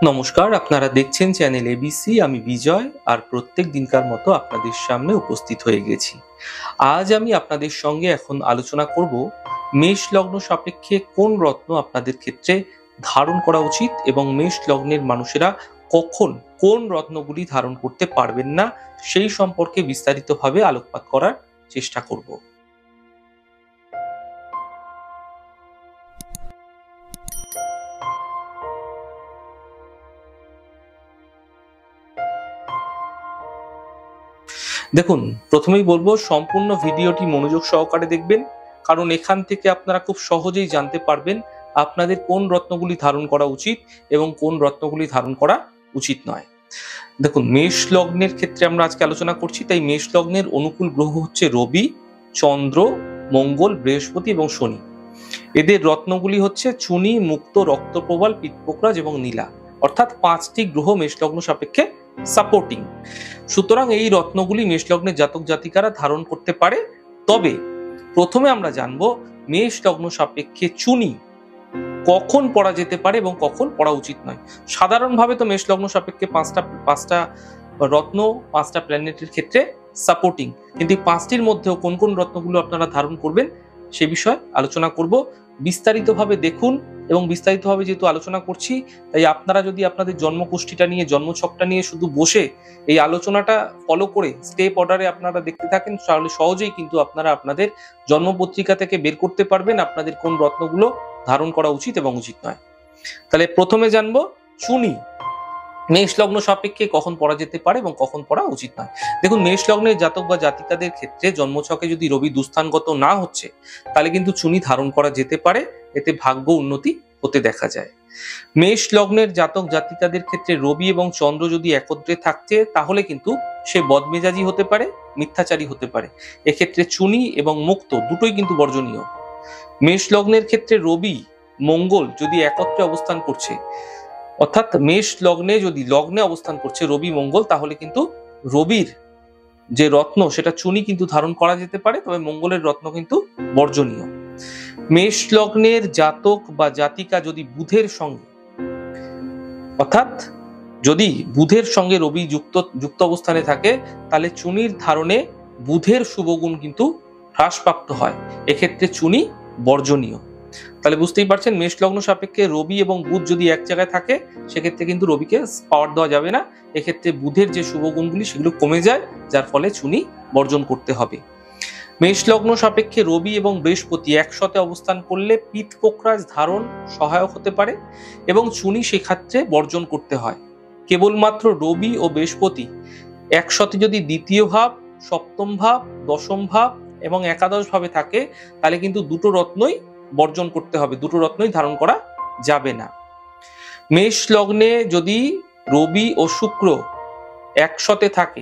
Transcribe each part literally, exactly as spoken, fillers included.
নমস্কার, আপনারা দেখছেন চ্যানেল এবিসি। আমি বিজয়, আর প্রত্যেক দিনকার মতো আপনাদের সামনে উপস্থিত হয়ে গেছি। আজ আমি আপনাদের সঙ্গে এখন আলোচনা করব মেষ লগ্ন সাপেক্ষে কোন রত্ন আপনাদের ক্ষেত্রে ধারণ করা উচিত এবং মেষ লগ্নের মানুষেরা কখন কোন রত্নগুলি ধারণ করতে পারবেন না সেই সম্পর্কে বিস্তারিতভাবে আলোকপাত করার চেষ্টা করব। দেখুন, প্রথমেই বলবো সম্পূর্ণ ভিডিওটি মনোযোগ সহকারে দেখবেন, কারণ এখান থেকে আপনারা খুব সহজেই জানতে পারবেন আপনাদের কোন রত্নগুলি ধারণ করা উচিত এবং কোন রত্নগুলি ধারণ করা উচিত নয়। দেখুন, মেষ লগ্নের ক্ষেত্রে আমরা আজকে আলোচনা করছি, তাই মেষ লগ্নের অনুকূল গ্রহ হচ্ছে রবি, চন্দ্র, মঙ্গল, বৃহস্পতি এবং শনি। এদের রত্নগুলি হচ্ছে চুনি, মুক্ত, রক্তপ্রবাল, পিতপোকরাজ এবং নীলা, অর্থাৎ পাঁচটি গ্রহ মেষ লগ্ন সাপেক্ষে সাপোর্টিং। সুতরাং এই রত্নগুলি মেষ লগ্নের জাতক জাতিকারা ধারণ করতে পারে। তবে প্রথমে আমরা জানবো মেষ লগ্ন সাপেক্ষে চুনি কখন পড়া যেতে পারে এবং কখন পড়া উচিত নয়। সাধারণভাবে তো মেষ লগ্ন সাপেক্ষে পাঁচটা পাঁচটা রত্ন পাঁচটা প্ল্যানেটের ক্ষেত্রে সাপোর্টিং, কিন্তু এই পাঁচটির মধ্যেও কোন কোন রত্নগুলো আপনারা ধারণ করবেন সে বিষয়ে আলোচনা করব। বিস্তারিতভাবে দেখুন, এবং বিস্তারিতভাবে যেহেতু আলোচনা করছি, তাই আপনারা যদি আপনাদের জন্মকুষ্ঠিটা নিয়ে জন্মছকটা নিয়ে শুধু বসে এই আলোচনাটা ফলো করে স্টেপ অর্ডারে আপনারা দেখতে থাকেন, তাহলে সহজেই কিন্তু আপনারা আপনাদের জন্মপত্রিকা থেকে বের করতে পারবেন আপনাদের কোন রত্নগুলো ধারণ করা উচিত এবং উচিত নয়। তাহলে প্রথমে জানবো চুনি মেষ লগ্ন সাপেক্ষে কখন পড়া যেতে পারে এবং কখন পড়া উচিত নয়। দেখুন, মেষ লগ্নের জাতক বা জাতিকাদের ক্ষেত্রে জন্মছকে যদি রবি দুস্থানগত না হচ্ছে, তাহলে কিন্তু চুনি ধারণ করা যেতে পারে, এতে ভাগ্য উন্নতি হতে দেখা যায়। মেষ লগ্নের জাতক জাতিকাদের ক্ষেত্রে রবি এবং চন্দ্র যদি একত্রে থাকছে, তাহলে কিন্তু সে বদমেজাজি হতে পারে, মিথ্যাচারী হতে পারে। এক্ষেত্রে চুনি এবং মুক্ত দুটোই কিন্তু বর্জনীয়। মেষ লগ্নের ক্ষেত্রে রবি মঙ্গল যদি একত্রে অবস্থান করছে, অর্থাৎ মেষ লগ্নে যদি লগ্নে অবস্থান করছে রবি মঙ্গল, তাহলে কিন্তু রবির যে রত্ন সেটা চুনি কিন্তু ধারণ করা যেতে পারে, তবে মঙ্গলের রত্ন কিন্তু বর্জনীয়। মেষ লগ্নের জাতক বা জাতিকা যদি বুধের সঙ্গে, অর্থাৎ যদি বুধের সঙ্গে রবি যুক্ত যুক্ত অবস্থানে থাকে, তাহলে চুনির ধারণে বুধের শুভগুণ কিন্তু হ্রাসপ্রাপ্ত হয়, এক্ষেত্রে চুনি বর্জনীয়। তাহলে বুঝতেই পারছেন, মেষ লগ্ন সাপেক্ষে রবি এবং বুধ যদি এক জায়গায় থাকে, সেক্ষেত্রে কিন্তু রবিকে পাওয়ার দেওয়া যাবে না, এক্ষেত্রে বুধের যে শুভগুণগুলি সেগুলো কমে যায়, যার ফলে চুনি বর্জন করতে হবে। মেষ লগ্ন সাপেক্ষে রবি এবং বৃহস্পতি একসাথে অবস্থান করলে পিতপোকরাজ ধারণ সহায়ক হতে পারে এবং চুনি সেক্ষেত্রে বর্জন করতে হয়। কেবলমাত্র রবি ও বৃহস্পতি একসাথে যদি দ্বিতীয় ভাব, সপ্তম ভাব, দশম ভাব এবং একাদশ ভাবে থাকে, তাহলে কিন্তু দুটো রত্নই বর্জন করতে হবে, দুটো রত্নই ধারণ করা যাবে না। মেষ লগ্নে যদি রবি ও শুক্র একসাথে থাকে,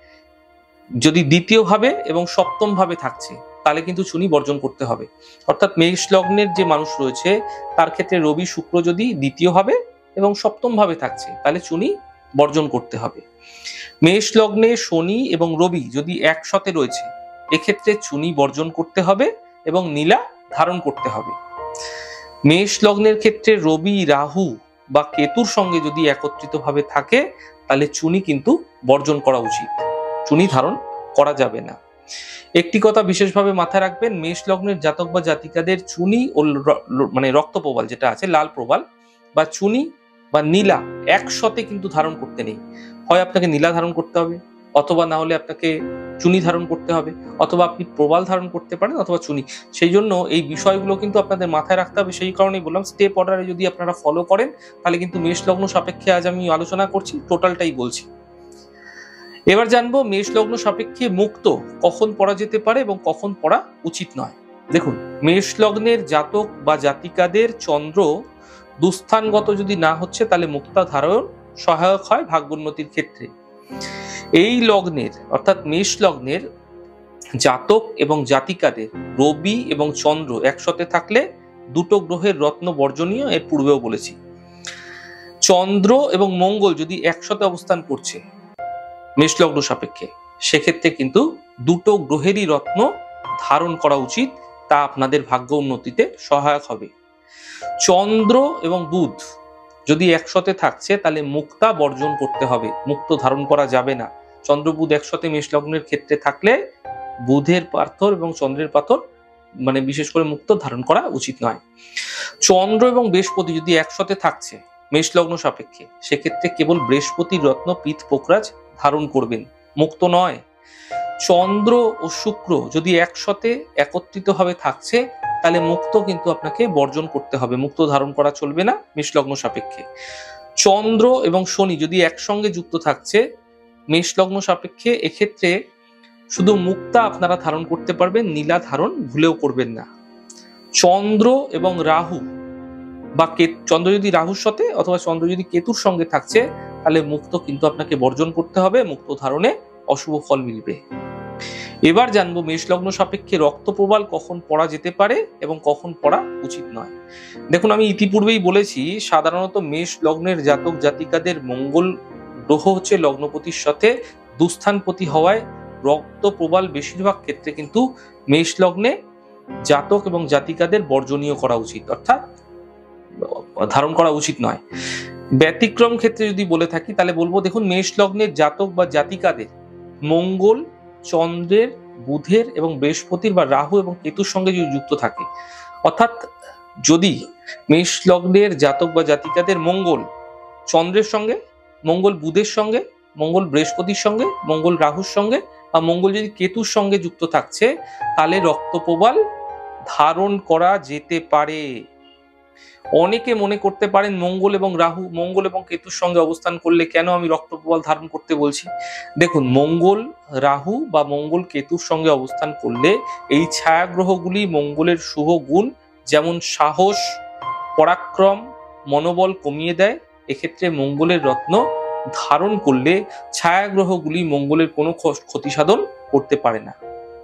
যদি দ্বিতীয় ভাবে এবং সপ্তম ভাবে থাকছে, তাহলে কিন্তু চুনি বর্জন করতে হবে। অর্থাৎ মেষ লগ্নের যে মানুষ রয়েছে তার ক্ষেত্রে রবি শুক্র যদি দ্বিতীয় ভাবে এবং সপ্তম ভাবে থাকছে, তাহলে চুনি বর্জন করতে হবে। মেষ লগ্নে শনি এবং রবি যদি একসাথে রয়েছে, এক্ষেত্রে চুনি বর্জন করতে হবে এবং নীলা ধারণ করতে হবে। মেষ লগ্নের ক্ষেত্রে রবি রাহু বা কেতুর সঙ্গে যদি একত্রিত ভাবে থাকে, তাহলে চুনি কিন্তু বর্জন করা উচিত, চুনি ধারণ করা যাবে না। একটি কথা বিশেষভাবে মাথায় রাখবেন, মেষ লগ্নের জাতক বা জাতিকাদের চুনি ও মানে রক্ত প্রবাল যেটা আছে, লাল প্রবাল বা চুনি বা নীলা একসাথে কিন্তু ধারণ করতে নেই। হয় আপনাকে নীলা ধারণ করতে হবে, অথবা না হলে আপনাকে চুনি ধারণ করতে হবে, অথবা আপনি প্রবাল ধারণ করতে পারেন, অথবা চুনি। সেই জন্য এই বিষয়গুলো কিন্তু আপনাদের মাথায় রাখতে হবে। সেই কারণেই বললাম, স্টেপ অর্ডারে যদি আপনারা ফলো করেন, তাহলে কিন্তু মেষ লগ্ন সাপেক্ষে আজ আমি আলোচনা করছি, টোটালটাই বলছি। এবার জানবো মেষ লগ্ন সাপেক্ষে মুক্ত কখন পড়া যেতে পারে এবং কখন পড়া উচিত নয়। দেখুন, মেষ লগ্নের জাতক বা জাতিকাদের চন্দ্র দুস্থানগত যদি না হচ্ছে, তাহলে মুক্তা ধারণ সহায়ক হয় ভাগ্যোন্নতির ক্ষেত্রে। এই লগ্নের অর্থাৎ মেষ লগ্নের জাতক এবং জাতিকাদের রবি এবং চন্দ্র একসাথে থাকলে দুটো গ্রহের রত্ন বর্জনীয়, এর পূর্বেও বলেছি। চন্দ্র এবং মঙ্গল যদি একসাথে অবস্থান করছে মেষ লগ্ন সাপেক্ষে, সেক্ষেত্রে কিন্তু দুটো গ্রহেরই রত্ন ধারণ করা উচিত, তা আপনাদের ভাগ্য উন্নতিতে সহায়ক হবে। চন্দ্র এবং বুধ যদি একসাথে থাকছে তাহলে মুক্তা বর্জন করতে হবে, মুক্ত ধারণ করা যাবে না। চন্দ্র বুধ একসাথে মেষ লগ্নের ক্ষেত্রে থাকলে বুধের পাথর এবং চন্দ্রের পাথর মানে বিশেষ করে মুক্ত ধারণ করা উচিত নয়। চন্দ্র এবং বৃহস্পতি যদি একসাথে থাকছে মেষ লগ্ন সাপেক্ষে, সেক্ষেত্রে কেবল বৃহস্পতির রত্ন পিত পোকরাজ ধারণ করবেন, মুক্ত নয়। চন্দ্র ও শুক্র যদি একসাথে একত্রিত ভাবে থাকছে তাহলে মুক্ত কিন্তু আপনাকে বর্জন করতে হবে, মুক্ত ধারণ করা চলবে না মেষ লগ্ন সাপেক্ষে। চন্দ্র এবং শনি যদি একসঙ্গে যুক্ত থাকছে মেষ লগ্ন সাপেক্ষে, এক্ষেত্রে শুধু মুক্তা আপনারা ধারণ করতে পারবেন, নীলা ধারণ ভুলেও করবেন না। চন্দ্র এবং রাহু বা চন্দ্র যদি রাহুর সাথে অথবা চন্দ্র যদি কেতুর সঙ্গে থাকছে তাহলে মুক্ত কিন্তু আপনাকে বর্জন করতে হবে, মুক্ত ধারণে অশুভ ফল মিলবে। এবার জানবো মেষ লগ্ন সাপেক্ষে রক্ত প্রবাল কখন পড়া যেতে পারে এবং কখন পড়া উচিত নয়। দেখুন, আমি ইতিপূর্বেই বলেছি সাধারণত মেষ লগ্নের জাতক জাতিকাদের মঙ্গল গ্রহ হচ্ছে লগ্নপতির সাথে দুস্থানপতি হওয়ায় রক্ত প্রবাল বেশিরভাগ ক্ষেত্রে কিন্তু মেষ লগ্নে জাতক এবং জাতিকাদের বর্জনীয় করা উচিত, অর্থাৎ ধারণ করা উচিত নয়। ব্যতিক্রম ক্ষেত্রে যদি বলে থাকি তাহলে বলবো, দেখুন মেষ লগ্নের জাতক বা জাতিকাদের মঙ্গল চন্দ্রের, বুধের এবং বৃহস্পতির বা রাহু এবং কেতুর সঙ্গে যদি যুক্ত থাকে, অর্থাৎ যদি মেষ লগ্নের জাতক বা জাতিকাদের মঙ্গল চন্দ্রের সঙ্গে, মঙ্গল বুধের সঙ্গে, মঙ্গল বৃহস্পতির সঙ্গে, মঙ্গল রাহুর সঙ্গে বা মঙ্গল যদি কেতুর সঙ্গে যুক্ত থাকছে তাহলে রক্তপ্রবাল ধারণ করা যেতে পারে। অনেকে মনে করতে পারেন মঙ্গল এবং রাহু, মঙ্গল এবং কেতুর সঙ্গে অবস্থান করলে কেন আমি রক্তপ্রবাল ধারণ করতে বলছি। দেখুন, মঙ্গল রাহু বা মঙ্গল কেতুর সঙ্গে অবস্থান করলে এই ছায়া গ্রহগুলি মঙ্গলের শুভ গুণ যেমন সাহস, পরাক্রম, মনোবল কমিয়ে দেয়। এক্ষেত্রে মঙ্গলের রত্ন ধারণ করলে ছায়া গ্রহগুলি মঙ্গলের কোনো ক্ষতি সাধন করতে পারে না।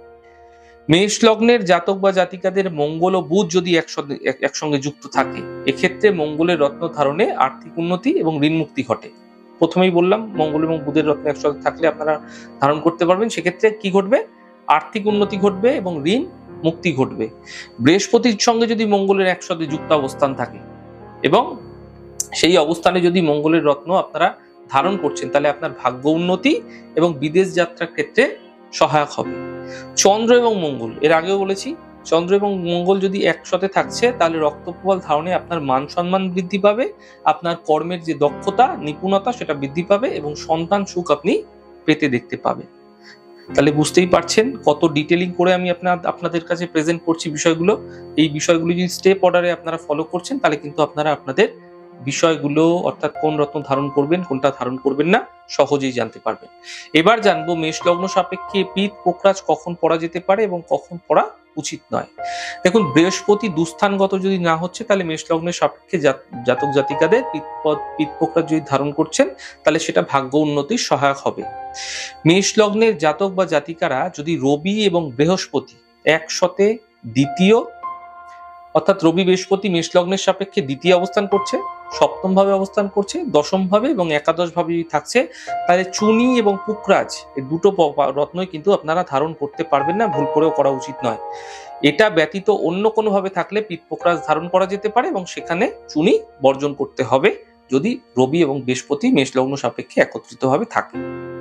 মেষ লগ্নের জাতক বা জাতিকাদের মঙ্গল ও বুধ যদি একসঙ্গে একসঙ্গে যুক্ত থাকে, এক্ষেত্রে মঙ্গলের রত্ন ধারণে আর্থিক উন্নতি এবং ঋণ মুক্তি ঘটে। প্রথমেই বললাম মঙ্গল এবং বুধের রত্ন একসাথে থাকলে আপনারা ধারণ করতে পারবেন, সেক্ষেত্রে কি ঘটবে? আর্থিক উন্নতি ঘটবে এবং ঋণ মুক্তি ঘটবে। বৃহস্পতির সঙ্গে যদি মঙ্গলের একসাথে যুক্ত অবস্থান থাকে এবং সেই অবস্থানে যদি মঙ্গলের রত্ন আপনারা ধারণ করছেন তাহলে আপনার ভাগ্য উন্নতি এবং বিদেশ যাত্রার ক্ষেত্রে সহায়ক হবে। চন্দ্র এবং মঙ্গল, এর আগেও বলেছি, চন্দ্র এবং মঙ্গল যদি একসাথে থাকছে তাহলে রক্তপ্রবাল ধারণে আপনার মান সম্মান বৃদ্ধি পাবে, আপনার কর্মের যে দক্ষতা নিপুণতা সেটা বৃদ্ধি পাবে এবং সন্তান সুখ আপনি পেতে দেখতে পাবেন। তাহলে বুঝতেই পারছেন কত ডিটেলিং করে আমি আপনার আপনাদের কাছে প্রেজেন্ট করছি বিষয়গুলো। এই বিষয়গুলো যদি স্টেপ অর্ডারে আপনারা ফলো করছেন তাহলে কিন্তু আপনারা আপনাদের বিষয়গুলো অর্থাৎ কোন রত্ন ধারণ করবেন কোনটা ধারণ করবেন না সহজেই জানতে পারবেন। এবার জানবো মেষ লগ্ন সাপেক্ষে পিত পোকরাজ কখন পড়া যেতে পারে এবং কখন পড়া উচিত নয়। দেখুন, বৃহস্পতি দুস্থানগত যদি না হচ্ছে তাহলে মেষ লগ্নের সাপেক্ষে জাতক জাতিকাদের পিত পোকরাজ যদি ধারণ করছেন তাহলে সেটা ভাগ্য উন্নতির সহায়ক হবে। মেষ লগ্নের জাতক বা জাতিকারা যদি রবি এবং বৃহস্পতি একসাথে দ্বিতীয়, অর্থাৎ রবি বৃহস্পতি মেষ লগ্নের সাপেক্ষে দ্বিতীয় অবস্থান করছে, সপ্তম ভাবে অবস্থান করছে, দশম ভাবে এবং একাদশ ভাবে থাকছে, তাহলে চুনি এবং পুকরাজ এই দুটো রত্নই কিন্তু আপনারা ধারণ করতে পারবেন না, ভুল করেও করা উচিত নয়। এটা ব্যতীত অন্য কোনো ভাবে থাকলে পিত পোকরাজ ধারণ করা যেতে পারে এবং সেখানে চুনি বর্জন করতে হবে যদি রবি এবং বৃহস্পতি মেষ লগ্ন সাপেক্ষে একত্রিত ভাবে থাকে।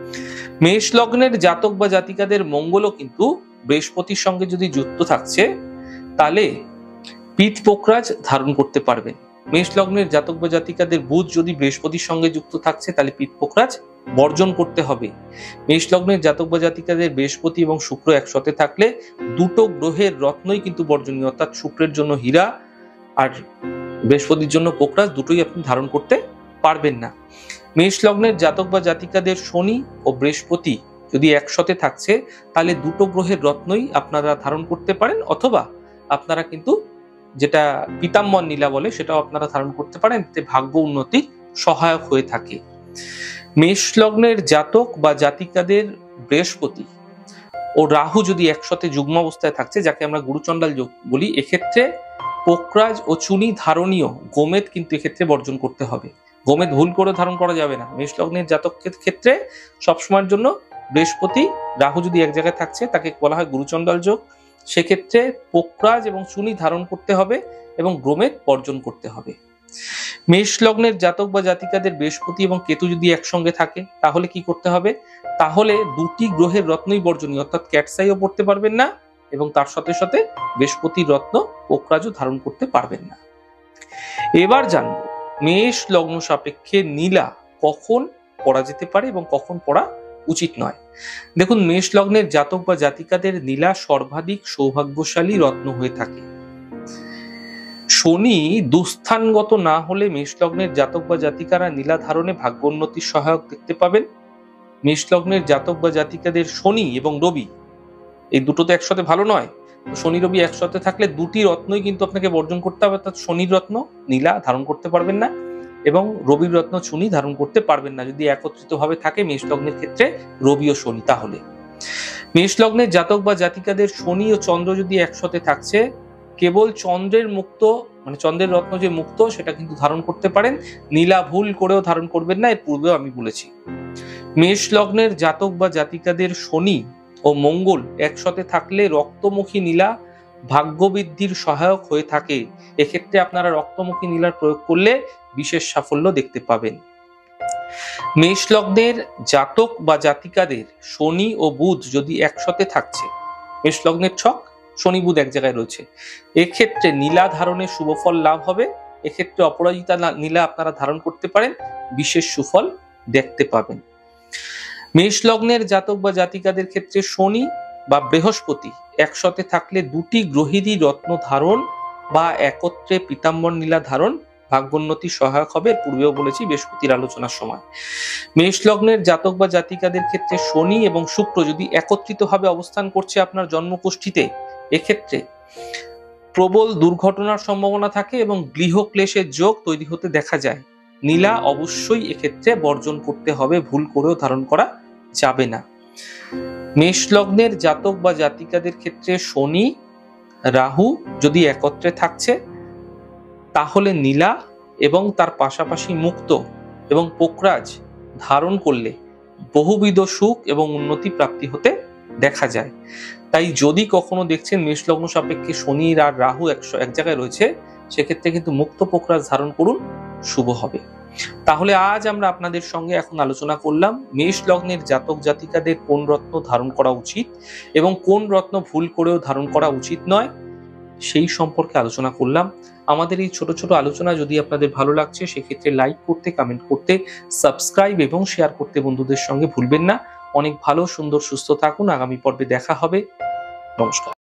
মেষ লগ্নের জাতক বা জাতিকাদের মঙ্গলও কিন্তু বৃহস্পতির সঙ্গে যদি যুক্ত থাকছে তাহলে পিত পোকরাজ ধারণ করতে পারবেন। মেষ লগ্নের জাতক বা জাতিকাদের বুধ যদি বৃহস্পতির সঙ্গে যুক্ত থাকছে তাহলে পিত পোকরাজ বর্জন করতে হবে। মেষ লগ্নের জাতক বা জাতিকাদের বৃহস্পতি এবং শুক্র একসাথে থাকলে দুটো গ্রহের রত্নই কিন্তু বর্জনীয়, অর্থাৎ শুক্রের জন্য হীরা আর বৃহস্পতির জন্য পোকরাজ দুটোই আপনি ধারণ করতে পারবেন না। মেষ লগ্নের জাতক বা জাতিকাদের শনি ও বৃহস্পতি যদি একসাথে থাকছে তাহলে দুটো গ্রহের রত্নই আপনারা ধারণ করতে পারেন, অথবা আপনারা কিন্তু যেটা পিতাম্বর নীলা বলে সেটাও আপনারা ধারণ করতে পারেন, এতে ভাগ্য উন্নতি সহায়ক হয়ে থাকে। মেষ লগ্নের জাতক বা জাতিকাদের বৃহস্পতি ও রাহু যদি একসাথে যুগ্ম অবস্থায় থাকছে, যাকে আমরা গুরুচণ্ডাল যোগ বলি, এক্ষেত্রে পোকরাজ ও চুনি ধারণীয় গোমেদ কিন্তু এক্ষেত্রে বর্জন করতে হবে। গোমেদ ভুল করে ধারণ করা যাবে না। মেষ লগ্নের জাতকের ক্ষেত্রে সবসময়ের জন্য বৃহস্পতি রাহু যদি এক জায়গায় থাকছে তাকে বলা হয় গুরুচণ্ডাল যোগ, সেক্ষেত্রে পোকরাজ এবং চুনি ধারণ করতে হবে এবং গোমেদ বর্জন করতে হবে। মেষ লগ্নের জাতক বা জাতিকাদের বৃহস্পতি এবং কেতু যদি একসঙ্গে থাকে তাহলে কি করতে হবে? তাহলে দুটি গ্রহের রত্নই বর্জনীয়, অর্থাৎ ক্যাটসাইও পড়তে পারবেন না এবং তার সাথে সাথে বৃহস্পতির রত্ন পোকরাজও ধারণ করতে পারবেন না। এবার জানবো মেষ লগ্ন সাপেক্ষে নীলা কখন পড়া যেতে পারে এবং কখন পড়া উচিত নয়। দেখুন, মেষ লগ্নের জাতক বা জাতিকাদের নীলা সর্বাধিক সৌভাগ্যশালী রত্ন হয়ে থাকে। শনি দুস্থানগত না হলে মেষ লগ্নের জাতক বা জাতিকারা নীলা ধারণে ভাগ্যোন্নতির সহায়ক দেখতে পাবেন। মেষ লগ্নের জাতক বা জাতিকাদের শনি এবং রবি এই দুটো তো একসাথে ভালো নয়, শনি রবি একসাথে থাকলে দুটি রত্নই কিন্তু আপনাকে বর্জন করতে হবে, অর্থাৎ শনির রত্ন নীলা ধারণ করতে পারবেন না এবং রবির রত্ন চুনি ধারণ করতে পারবেন না যদি একত্রিত ভাবে থাকে মেষ লগ্নের ক্ষেত্রে রবি ও শনি। তাহলে মেষ লগ্নের জাতক বা জাতিকাদের শনি ও চন্দ্র যদি একসাথে থাকছে, কেবল চন্দ্রের মুক্ত মানে চন্দ্রের রত্ন যে মুক্ত সেটা কিন্তু ধারণ করতে পারেন, নীলা ভুল করেও ধারণ করবেন না, এর পূর্বেও আমি বলেছি। মেষ লগ্নের জাতক বা জাতিকাদের শনি ও মঙ্গল একসাথে থাকলে রক্তমুখী নীলা ভাগ্যবৃদ্ধির সহায়ক হয়ে থাকে। এক্ষেত্রে আপনারা রক্তমুখী নীলার প্রয়োগ করলে বিশেষ সাফল্য দেখতে পাবেন। মেষ লগ্নের জাতক বা জাতিকাদের শনি ও বুধ যদি একসাথে থাকছে, মেষ লগ্নের ছক শনি বুধ এক জায়গায় রয়েছে, এক্ষেত্রে নীলা ধারণের শুভফল লাভ হবে। এক্ষেত্রে অপরাজিতা নীলা আপনারা ধারণ করতে পারেন, বিশেষ সুফল দেখতে পাবেন। মেষ লগ্নের জাতক বা জাতিকাদের ক্ষেত্রে শনি বা বৃহস্পতি একসাথে থাকলে দুটি গ্রহেরই রত্ন ধারণ বা একত্রে পীতাম্বর নীলা ধারণ ভাগ্যোন্নতি সহায়ক হবে, পূর্বেও বলেছি বৃহস্পতির আলোচনার সময়। মেষ লগ্নের জাতক বা জাতিকাদের ক্ষেত্রে শনি এবং শুক্র যদি একত্রিত ভাবে অবস্থান করছে আপনার জন্মকুষ্ঠিতে, এক্ষেত্রে প্রবল দুর্ঘটনার সম্ভাবনা থাকে এবং গৃহক্লেশের যোগ তৈরি হতে দেখা যায়। নীলা অবশ্যই এক্ষেত্রে বর্জন করতে হবে, ভুল করেও ধারণ করা যাবে না। মেষ লগ্নের জাতক বা জাতিকাদের ক্ষেত্রে শনি রাহু যদি একত্রে থাকছে তাহলে নীলা এবং তার পাশাপাশি মুক্ত এবং পোকরাজ ধারণ করলে বহুবিধ সুখ এবং উন্নতি প্রাপ্তি হতে দেখা যায়। তাই যদি কখনো দেখছেন মেষ লগ্ন সাপেক্ষে শনি আর রাহু একশো এক জায়গায় রয়েছে, সেক্ষেত্রে কিন্তু মুক্ত পোকরাজ ধারণ করুন, শুভ হবে। তাহলে আজ আমরা আপনাদের সঙ্গে এখন আলোচনা করলাম মেষ লগ্নের জাতক জাতিকাদের কোন রত্ন ধারণ করা উচিত এবং কোন রত্ন ভুল করেও ধারণ করা উচিত নয়, সেই সম্পর্কে আলোচনা করলাম। আমাদের এই ছোট ছোট আলোচনা যদি আপনাদের ভালো লাগছে সেক্ষেত্রে লাইক করতে, কমেন্ট করতে, সাবস্ক্রাইব এবং শেয়ার করতে বন্ধুদের সঙ্গে ভুলবেন না। অনেক ভালো, সুন্দর, সুস্থ থাকুন। আগামী পর্বে দেখা হবে। নমস্কার।